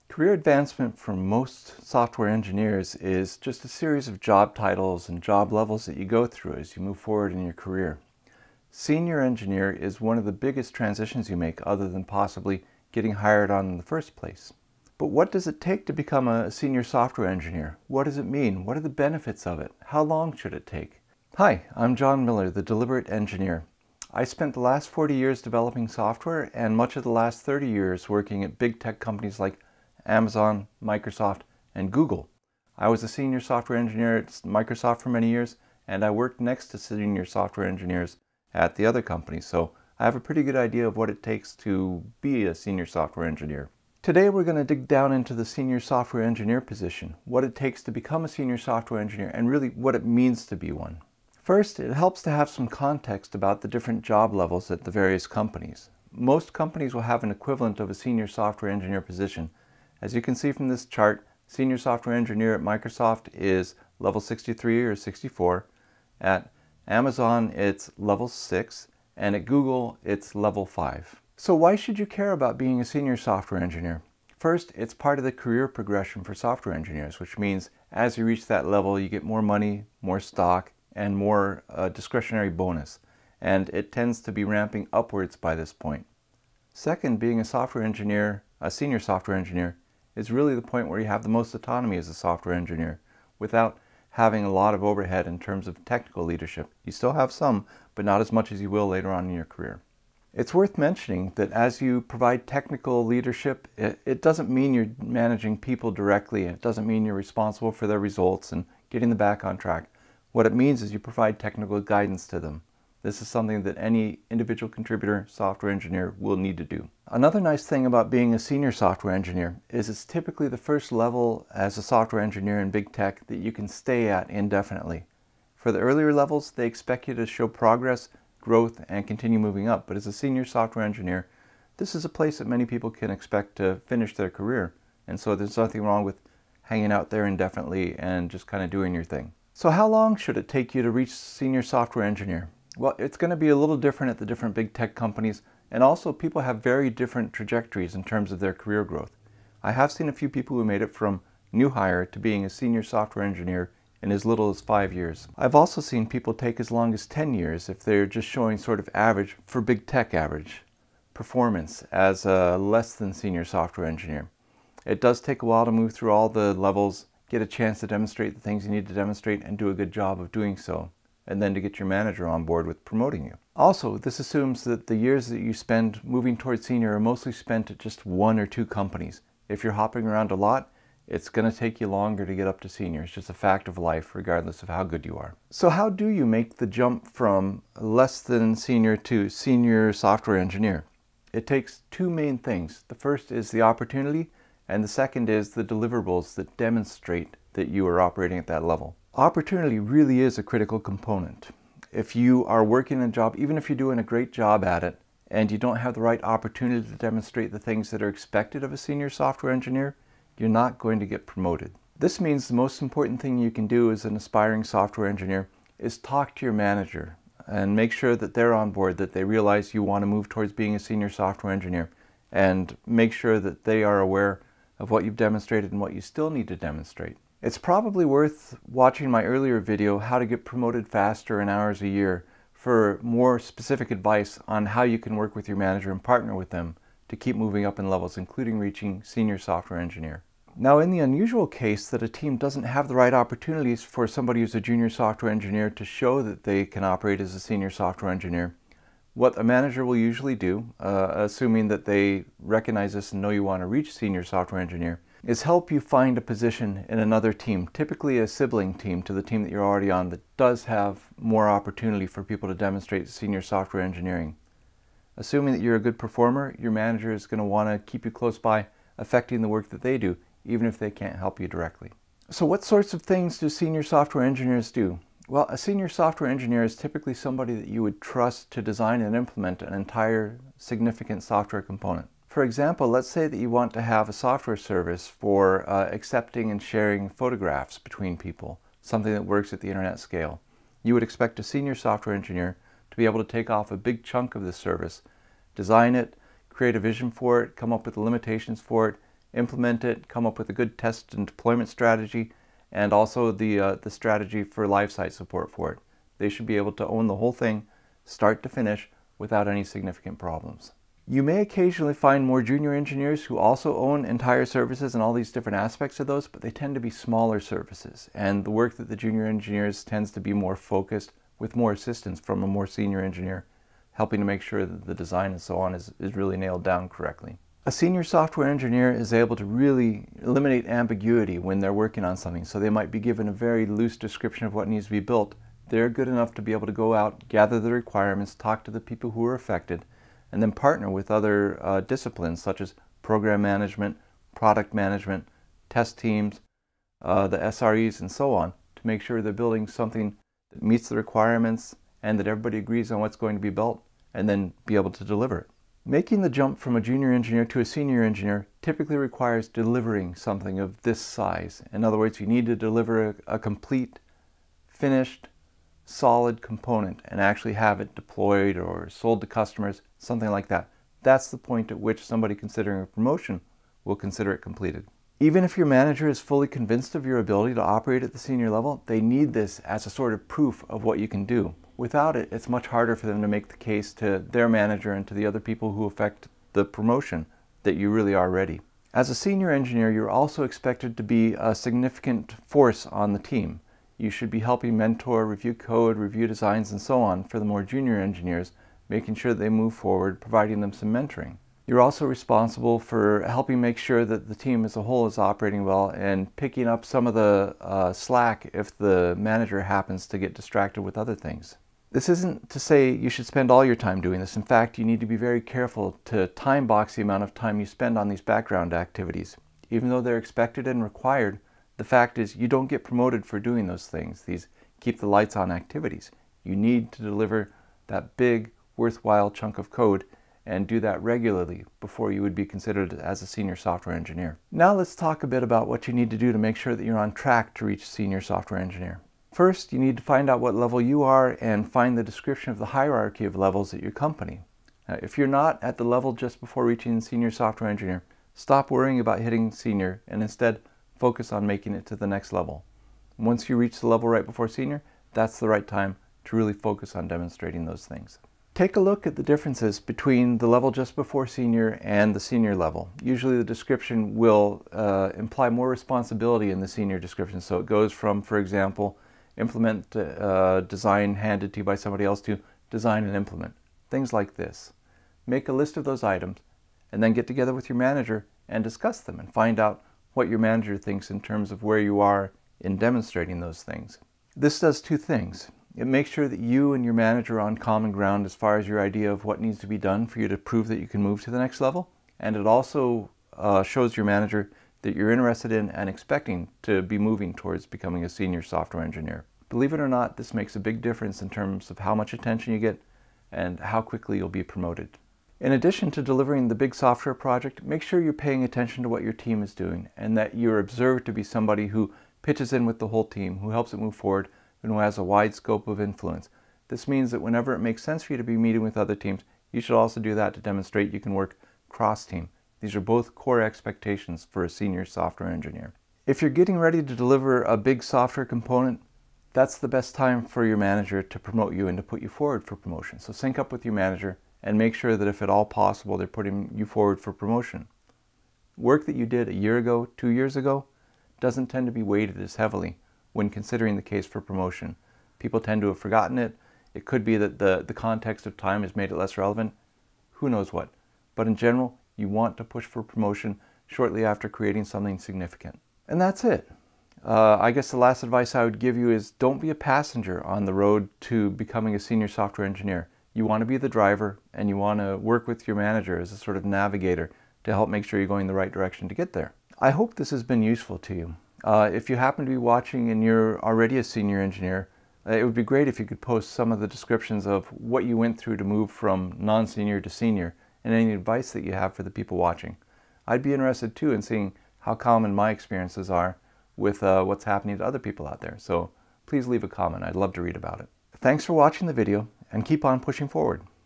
Career advancement for most software engineers is just a series of job titles and job levels that you go through as you move forward in your career. Senior engineer is one of the biggest transitions you make, other than possibly getting hired on in the first place. But what does it take to become a senior software engineer? What does it mean? What are the benefits of it? How long should it take? Hi, I'm John Miller, the Deliberate Engineer. I spent the last 40 years developing software and much of the last 30 years working at big tech companies like Amazon, Microsoft, and Google. I was a senior software engineer at Microsoft for many years, and I worked next to senior software engineers at the other companies, so I have a pretty good idea of what it takes to be a senior software engineer. Today we're going to dig down into the senior software engineer position, what it takes to become a senior software engineer, and really what it means to be one. First, it helps to have some context about the different job levels at the various companies. Most companies will have an equivalent of a senior software engineer position. As you can see from this chart, senior software engineer at Microsoft is level 63 or 64. At Amazon, it's level 6, and at Google, it's level 5. So why should you care about being a senior software engineer? First, it's part of the career progression for software engineers, which means as you reach that level, you get more money, more stock, and more discretionary bonus. And it tends to be ramping upwards by this point. Second, being a software engineer, a senior software engineer, is really the point where you have the most autonomy as a software engineer without having a lot of overhead in terms of technical leadership. You still have some, but not as much as you will later on in your career. It's worth mentioning that as you provide technical leadership, it doesn't mean you're managing people directly. It doesn't mean you're responsible for their results and getting them back on track. What it means is you provide technical guidance to them. This is something that any individual contributor software engineer will need to do. Another nice thing about being a senior software engineer is it's typically the first level as a software engineer in big tech that you can stay at indefinitely. For the earlier levels, they expect you to show progress, growth, and continue moving up. But as a senior software engineer, this is a place that many people can expect to finish their career. And so there's nothing wrong with hanging out there indefinitely and just kind of doing your thing. So how long should it take you to reach senior software engineer? Well, it's going to be a little different at the different big tech companies, and also people have very different trajectories in terms of their career growth. I have seen a few people who made it from new hire to being a senior software engineer in as little as 5 years. I've also seen people take as long as 10 years if they're just showing sort of average, for big tech average, performance as a less than senior software engineer. It does take a while to move through all the levels, get a chance to demonstrate the things you need to demonstrate, and do a good job of doing so, and then to get your manager on board with promoting you. Also, this assumes that the years that you spend moving towards senior are mostly spent at just 1 or 2 companies. If you're hopping around a lot, it's going to take you longer to get up to senior. It's just a fact of life, regardless of how good you are. So how do you make the jump from less than senior to senior software engineer? It takes 2 main things. The first is the opportunity, and the second is the deliverables that demonstrate that you are operating at that level. Opportunity really is a critical component. If you are working a job, even if you're doing a great job at it, and you don't have the right opportunity to demonstrate the things that are expected of a senior software engineer, you're not going to get promoted. This means the most important thing you can do as an aspiring software engineer is talk to your manager and make sure that they're on board, that they realize you want to move towards being a senior software engineer, and make sure that they are aware of what you've demonstrated and what you still need to demonstrate. It's probably worth watching my earlier video, How to Get Promoted Faster in Hours a Year, for more specific advice on how you can work with your manager and partner with them to keep moving up in levels, including reaching senior software engineer. Now, in the unusual case that a team doesn't have the right opportunities for somebody who's a junior software engineer to show that they can operate as a senior software engineer, what a manager will usually do, assuming that they recognize this and know you want to reach senior software engineer, is help you find a position in another team, typically a sibling team to the team that you're already on, that does have more opportunity for people to demonstrate senior software engineering. Assuming that you're a good performer, your manager is going to want to keep you close by, affecting the work that they do, even if they can't help you directly. So what sorts of things do senior software engineers do? Well, a senior software engineer is typically somebody that you would trust to design and implement an entire significant software component. For example, let's say that you want to have a software service for accepting and sharing photographs between people, something that works at the internet scale. You would expect a senior software engineer to be able to take off a big chunk of this service, design it, create a vision for it, come up with the limitations for it, implement it, come up with a good test and deployment strategy, and also the strategy for live site support for it. They should be able to own the whole thing, start to finish, without any significant problems. You may occasionally find more junior engineers who also own entire services and all these different aspects of those, but they tend to be smaller services, and the work that the junior engineers tends to be more focused with more assistance from a more senior engineer, helping to make sure that the design and so on is really nailed down correctly. A senior software engineer is able to really eliminate ambiguity when they're working on something, so they might be given a very loose description of what needs to be built. They're good enough to be able to go out, gather the requirements, talk to the people who are affected, and then partner with other disciplines such as program management, product management, test teams, the SREs, and so on, to make sure they're building something that meets the requirements and that everybody agrees on what's going to be built, and then be able to deliver it. Making the jump from a junior engineer to a senior engineer typically requires delivering something of this size. In other words, you need to deliver a complete, finished, solid component and actually have it deployed or sold to customers, something like that. That's the point at which somebody considering a promotion will consider it completed. Even if your manager is fully convinced of your ability to operate at the senior level, they need this as a sort of proof of what you can do. Without it, it's much harder for them to make the case to their manager and to the other people who affect the promotion that you really are ready. As a senior engineer, you're also expected to be a significant force on the team. You should be helping mentor, review code, review designs, and so on for the more junior engineers, making sure they move forward, providing them some mentoring. You're also responsible for helping make sure that the team as a whole is operating well and picking up some of the slack if the manager happens to get distracted with other things. This isn't to say you should spend all your time doing this. In fact, you need to be very careful to time box the amount of time you spend on these background activities. Even though they're expected and required, the fact is you don't get promoted for doing those things, these keep the lights on activities. You need to deliver that big, worthwhile chunk of code and do that regularly before you would be considered as a senior software engineer. Now let's talk a bit about what you need to do to make sure that you're on track to reach senior software engineer. First, you need to find out what level you are and find the description of the hierarchy of levels at your company. If you're not at the level just before reaching senior software engineer, stop worrying about hitting senior and instead focus on making it to the next level. Once you reach the level right before senior, that's the right time to really focus on demonstrating those things. Take a look at the differences between the level just before senior and the senior level. Usually the description will imply more responsibility in the senior description. So it goes from, for example, implement design handed to you by somebody else to design and implement. Things like this. Make a list of those items and then get together with your manager and discuss them and find out what your manager thinks in terms of where you are in demonstrating those things. This does two things. It makes sure that you and your manager are on common ground as far as your idea of what needs to be done for you to prove that you can move to the next level. And it also shows your manager that you're interested in and expecting to be moving towards becoming a senior software engineer. Believe it or not, this makes a big difference in terms of how much attention you get and how quickly you'll be promoted. In addition to delivering the big software project, make sure you're paying attention to what your team is doing and that you're observed to be somebody who pitches in with the whole team, who helps it move forward, and who has a wide scope of influence. This means that whenever it makes sense for you to be meeting with other teams, you should also do that to demonstrate you can work cross-team. These are both core expectations for a senior software engineer. If you're getting ready to deliver a big software component, that's the best time for your manager to promote you and to put you forward for promotion. So sync up with your manager and make sure that if at all possible, they're putting you forward for promotion. Work that you did a year ago, 2 years ago, doesn't tend to be weighted as heavily when considering the case for promotion. People tend to have forgotten it. It could be that the context of time has made it less relevant. Who knows what. But in general, you want to push for promotion shortly after creating something significant. And that's it. I guess the last advice I would give you is don't be a passenger on the road to becoming a senior software engineer. You want to be the driver and you want to work with your manager as a sort of navigator to help make sure you're going the right direction to get there. I hope this has been useful to you. If you happen to be watching and you're already a senior engineer, it would be great if you could post some of the descriptions of what you went through to move from non-senior to senior and any advice that you have for the people watching. I'd be interested too in seeing how common my experiences are with what's happening to other people out there. So please leave a comment. I'd love to read about it. Thanks for watching the video and keep on pushing forward.